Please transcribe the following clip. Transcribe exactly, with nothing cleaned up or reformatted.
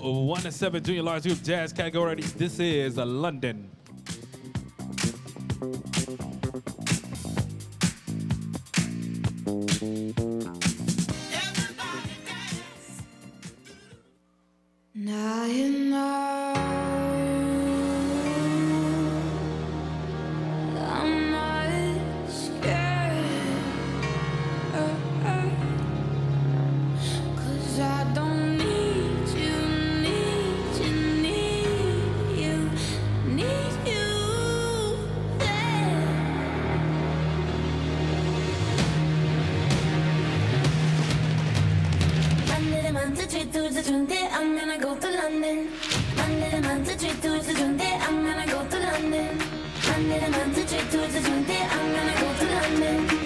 one and seven junior large group jazz category. This is uh, London. Now you know I'm not scared, cause I don't need you, need you, need you, need you there. Monday, Monday, Tuesday, Tuesday, I'm gonna go to London. Monday, Monday, Tuesday, Tuesday, I'm gonna go to London. Monday, Monday, Tuesday, Tuesday, I'm gonna go to London.